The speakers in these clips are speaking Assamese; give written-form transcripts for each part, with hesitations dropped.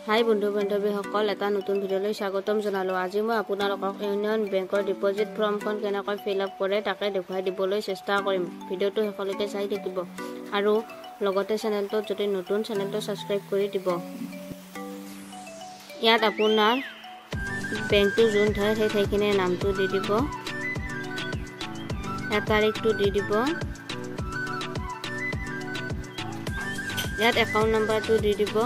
হাই বন্ধু বান্ধৱীসকল, এটা নতুন ভিডিঅ'লৈ স্বাগতম জনালোঁ। আজি মই আপোনালোকক ইউনিয়ন বেংকৰ ডিপজিট ফৰ্মখন কেনেকৈ ফিল আপ কৰে তাকে দেখুৱাই দিবলৈ চেষ্টা কৰিম। ভিডিঅ'টো শেষলৈকে চাই থাকিব আৰু লগতে চেনেলটোত যদি নতুন চেনেলটো ছাবস্ক্ৰাইব কৰি দিব। ইয়াত আপোনাৰ বেংকটো যোন ঠাইত সেই ঠাইখিনিৰ নামটো দি দিব, তাৰিখটো দি দিব, ইয়াত একাউণ্ট নাম্বাৰটো দি দিব,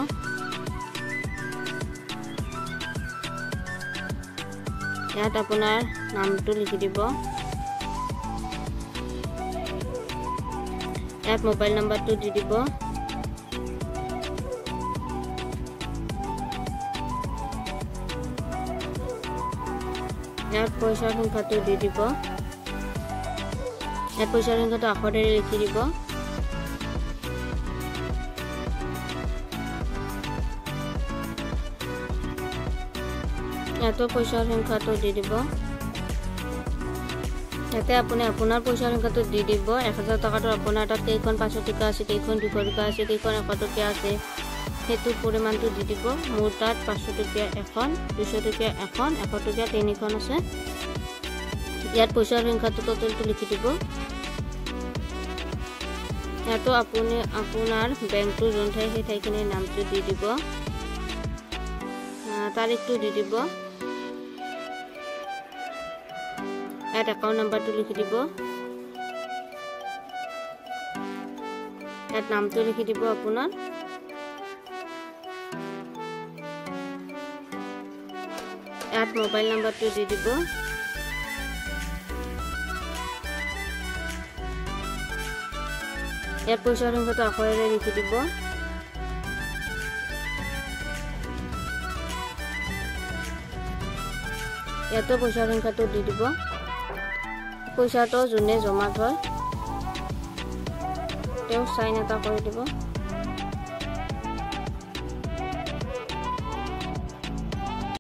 ইয়াত আপোনাৰ নামটো লিখি দিব, ইয়াত মোবাইল নাম্বাৰটো দি দিব, ইয়াত পইচাৰ সংখ্যাটো দি দিব, ইয়াত পইচাৰ সংখ্যাটো আখৰেৰে লিখি দিব, ইয়াতো পইচাৰ সংখ্যাটো দি দিব। ইয়াতে আপুনি আপোনাৰ পইচাৰ সংখ্যাটো দি দিব। 1000 টকাটো আপোনাৰ তাত কেইখন 500 টকা আছে, কেইখন 200 টকা আছে, কেইখন 100 টকীয়া আছে, সেইটো পৰিমাণটো দি দিব। মোৰ তাত 500 টকীয়া এখন, 200 টকীয়া এখন, 100 টকীয়া 3খন আছে। ইয়াত পইচাৰ সংখ্যাটো টোটেলটো লিখি দিব। ইয়াতো আপুনি আপোনাৰ বেংকটো যোন ঠাই সেই ঠাইখিনিৰ নামটো দি দিব, তাৰিখটো দি দিব, ইয়াত একাউণ্ট নাম্বাৰটো লিখি দিব, ইয়াত নামটো লিখি দিব আপোনাৰ, ইয়াত মোবাইল নাম্বাৰটো দি দিব, ইয়াত পইচাৰ সংখ্যাটো আখৰেৰে লিখি দিব, ইয়াতো পইচাৰ সংখ্যাটো দি দিব। পইচাটো যোনে জমা থয় তেওঁ চাইন এটা কৰি দিব।